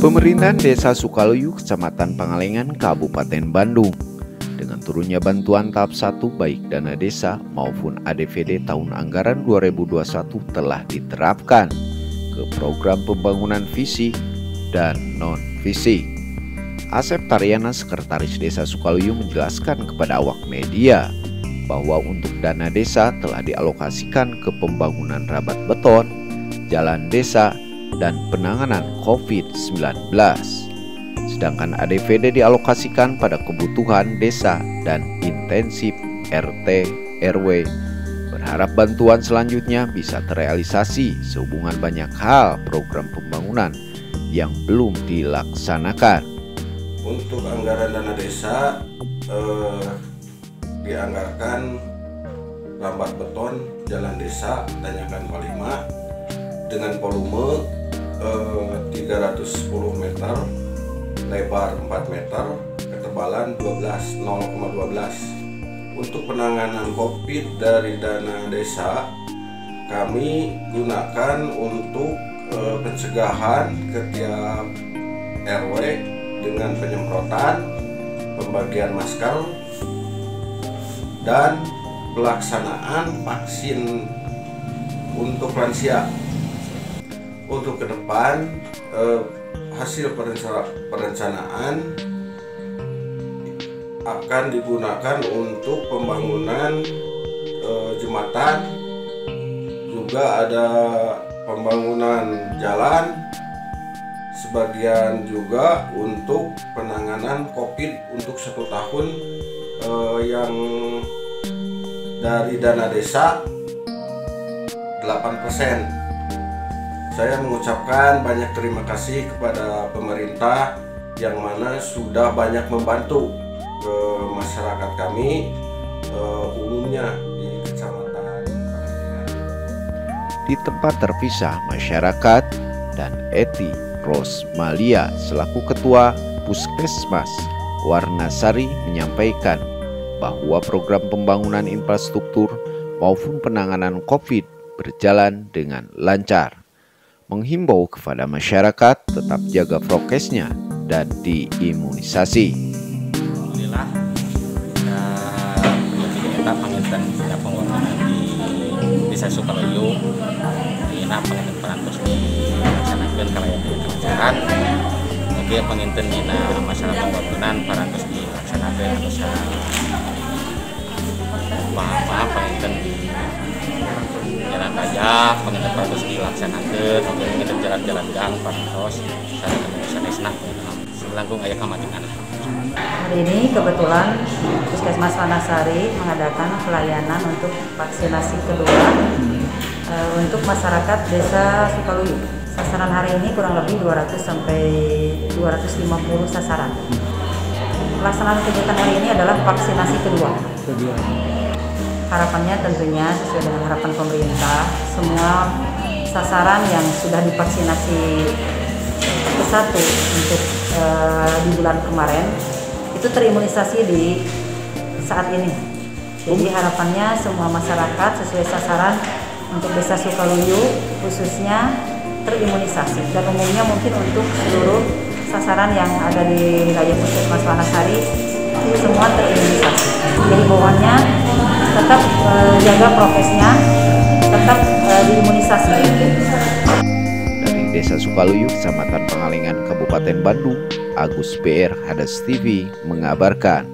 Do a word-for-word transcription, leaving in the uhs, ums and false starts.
Pemerintahan Desa Sukaluyu, Kecamatan Pangalengan, Kabupaten Bandung, dengan turunnya bantuan tahap satu baik dana desa maupun A D V D tahun anggaran dua ribu dua puluh satu telah diterapkan ke program pembangunan fisik dan non-fisik. Asep Taryana, Sekretaris Desa Sukaluyu, menjelaskan kepada awak media bahwa untuk dana desa telah dialokasikan ke pembangunan rabat beton, jalan desa, dan penanganan covid sembilan belas. Sedangkan A D V D dialokasikan pada kebutuhan desa dan intensif R T R W. Berharap bantuan selanjutnya bisa terrealisasi sehubungan banyak hal program pembangunan yang belum dilaksanakan. Untuk anggaran dana desa eh, dianggarkan lambat beton jalan desa Tanyakan Palima dengan volume eh, tiga ratus sepuluh meter, lebar empat meter, ketebalan nol koma dua belas. Untuk penanganan COVID dari dana desa, kami gunakan untuk eh, pencegahan ke tiap R W dengan penyemprotan, pembagian masker, dan pelaksanaan vaksin untuk lansia. Untuk ke depan, eh, hasil perencanaan akan digunakan untuk pembangunan eh, jembatan, juga ada pembangunan jalan, sebagian juga untuk penanganan COVID untuk satu tahun eh, yang dari dana desa delapan persen. Saya mengucapkan banyak terima kasih kepada pemerintah yang mana sudah banyak membantu ke masyarakat kami uh, umumnya di Kecamatan Pangalengan. Di tempat terpisah, masyarakat dan Eti Rosmalia selaku Ketua Puskesmas Warnasari menyampaikan bahwa program pembangunan infrastruktur maupun penanganan COVID berjalan dengan lancar. Menghimbau kepada masyarakat tetap jaga prokesnya dan diimunisasi. Alhamdulillah, kita pangitan kita pembangunan di Desa Sukaluyu, ini pangitan peran terus dilaksanakan kalayan kelancaran. Oke, pangitan di masalah pembangunan peran terus dilaksanakan harus maaf pangitan di jalan aja, pengen terus dilaksanakan, pengen jalan-jalan gang, terus saya bisa senang, selangkung ayah kemajuan. Hari ini kebetulan Puskesmas Wanasari mengadakan pelayanan untuk vaksinasi kedua e, untuk masyarakat Desa Sukaluyu. Sasaran hari ini kurang lebih dua ratus sampai dua ratus lima puluh sasaran. Pelaksanaan kegiatan hari ini adalah vaksinasi kedua. Harapannya tentunya sesuai dengan harapan pemerintah, semua sasaran yang sudah divaksinasi ke satu untuk e, di bulan kemarin itu terimunisasi di saat ini. Jadi harapannya semua masyarakat sesuai sasaran untuk Desa Sukaluyu khususnya terimunisasi, dan umumnya mungkin untuk seluruh sasaran yang ada di wilayah Puskesmas Wanasari semua terimunisasi. Jadi bawaannya tetap uh, jaga prokesnya, tetap uh, diimunisasi. Dari Desa Sukaluyu, Kecamatan Pangalengan, Kabupaten Bandung, Agus B R Hadas T V mengabarkan.